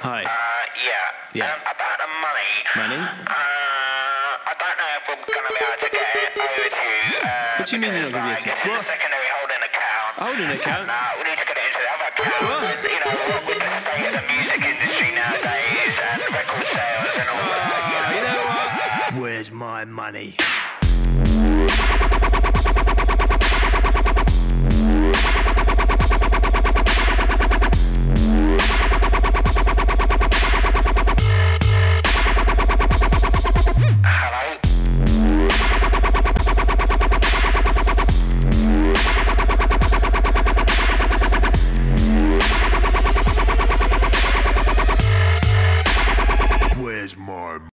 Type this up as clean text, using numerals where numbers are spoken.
Hi. Yeah. Yeah. About the money. Money? I don't know if we're going to be able to get it over to you. What do you mean you're not going to be able to? It's in What? the secondary holding account. Holding account? We need to get it into the other account. What? And, you know, what with the state of the music industry nowadays and record sales and all that. You know what? Where's my money?